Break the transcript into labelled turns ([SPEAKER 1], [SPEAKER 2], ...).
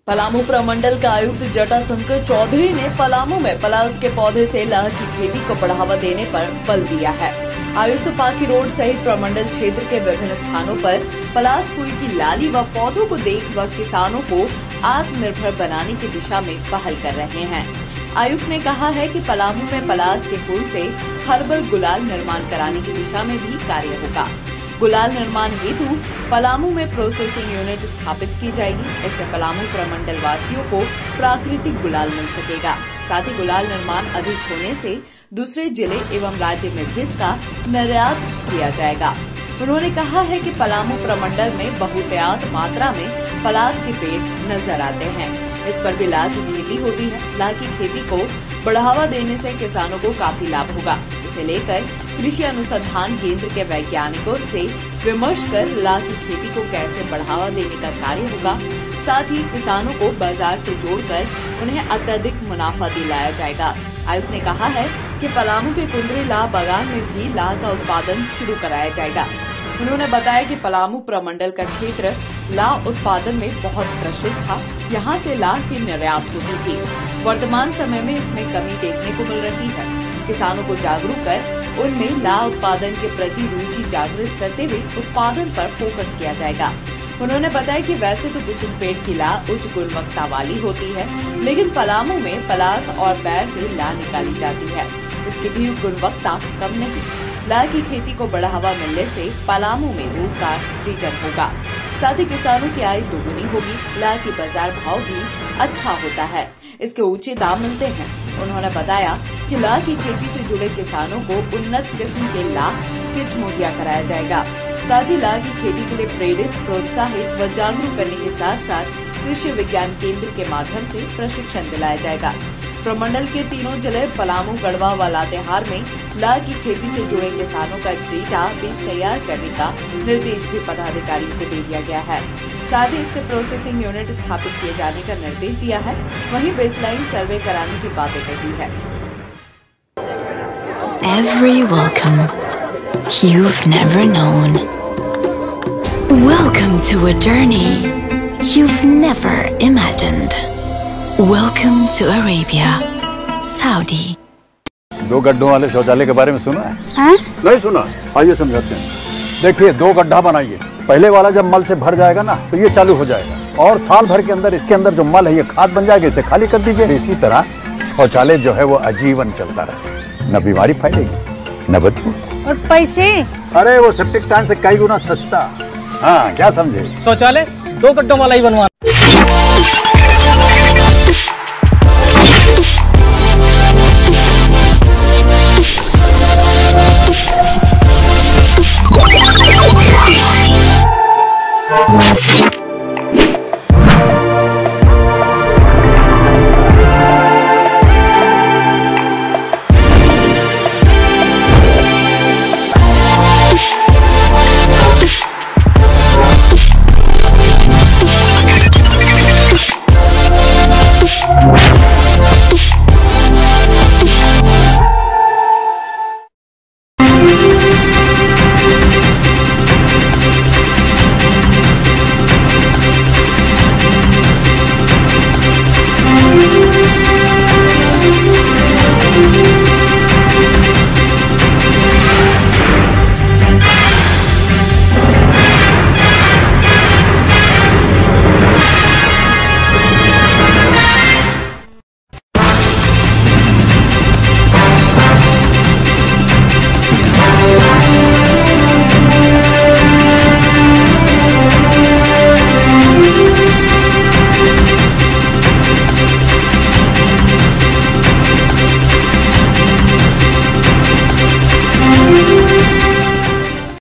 [SPEAKER 1] पलामू प्रमंडल का आयुक्त जटाशंकर चौधरी ने पलामू में पलास के पौधे से लाह की खेती को बढ़ावा देने पर बल दिया है। आयुक्त पाकी रोड सहित प्रमंडल क्षेत्र के विभिन्न स्थानों पर पलास फूल की लाली व पौधों को देख व किसानों को आत्मनिर्भर बनाने की दिशा में पहल कर रहे हैं। आयुक्त ने कहा है कि पलामू में पलास के फूल से हर्बल गुलाल निर्माण कराने की दिशा में भी कार्य होगा। गुलाल निर्माण हेतु पलामू में प्रोसेसिंग यूनिट स्थापित की जाएगी। इससे पलामू प्रमंडल वासियों को प्राकृतिक गुलाल मिल सकेगा। साथ ही गुलाल निर्माण अधिक होने से दूसरे जिले एवं राज्य में भी इसका निर्यात किया जाएगा। उन्होंने कहा है कि पलामू प्रमंडल में बहुतायत मात्रा में पलास के पेड़ नजर आते हैं। इस पर भी लाह की खेती होती है। लाह की खेती को बढ़ावा देने से किसानों को काफी लाभ होगा। इसे लेकर कृषि अनुसंधान केंद्र के वैज्ञानिकों से विमर्श कर लाह की खेती को कैसे बढ़ावा देने का कार्य होगा। साथ ही किसानों को बाजार से जोड़कर उन्हें अत्यधिक मुनाफा दिलाया जाएगा। आयुक्त ने कहा है कि पलामू के कुंदरी लाह बागान में भी लाह का उत्पादन शुरू कराया जाएगा। उन्होंने बताया कि पलामू प्रमंडल का क्षेत्र लाह उत्पादन में बहुत प्रसिद्ध था। यहाँ से लाह की निर्यात होती थी। वर्तमान समय में इसमें कमी देखने को मिल रही है। किसानों को जागरूक कर उनमें लाह उत्पादन के प्रति रुचि जागृत करते हुए उत्पादन पर फोकस किया जाएगा। उन्होंने बताया कि वैसे तो कुसुम पेड़ की लाह उच्च गुणवत्ता वाली होती है, लेकिन पलामू में पलास और बैर से लाह निकाली जाती है। इसकी भी गुणवत्ता कम नहीं। लाह की खेती को बढ़ावा मिलने से पलामू में रोजगार सृजन होगा। साथ ही किसानों की आय दोगुनी होगी। लाह की बाजार भाव भी अच्छा होता है। इसके ऊंचे दाम मिलते हैं। उन्होंने बताया कि लाह की खेती से जुड़े किसानों को उन्नत किस्म के लाह किट मुहैया कराया जाएगा। साथ ही लाह की खेती के लिए प्रेरित, प्रोत्साहित व जागरूक करने के साथ साथ कृषि विज्ञान केंद्र के माध्यम से प्रशिक्षण दिलाया जाएगा। प्रमंडल के तीनों जिले पलामू, गढ़वा व लातेहार में लाह की खेती से जुड़े किसानों का डेटा बेस तैयार करने का निर्देश भी पदाधिकारियों को दे दिया गया है। साथ ही इसके प्रोसेसिंग यूनिट स्थापित किए जाने का निर्देश दिया है। वहीं बेसलाइन सर्वे कराने की बातें कही है।
[SPEAKER 2] Every welcome you've never known. Welcome to a journey you've never imagined. Welcome to Arabia, Saudi.
[SPEAKER 3] 2 गड्ढों वाले शौचालय के बारे में सुना है?
[SPEAKER 2] हाँ?
[SPEAKER 3] नहीं सुना? आइए समझाते हैं। देखिए, 2 गड्ढा बनाइए। पहले वाला जब मल से भर जाएगा ना, तो ये चालू हो जाएगा और साल भर के अंदर इसके अंदर जो मल है ये खाद बन जाएगा। इसे खाली कर दीजिए। इसी तरह शौचालय जो है वो आजीवन चलता रहे। न बीमारी फैलेगी न बदबू।
[SPEAKER 2] और पैसे?
[SPEAKER 3] अरे वो सेप्टिक टैंक से कई गुना सस्ता। हाँ, क्या समझे?
[SPEAKER 4] शौचालय 2 गड्ढों वाला ही बनवा।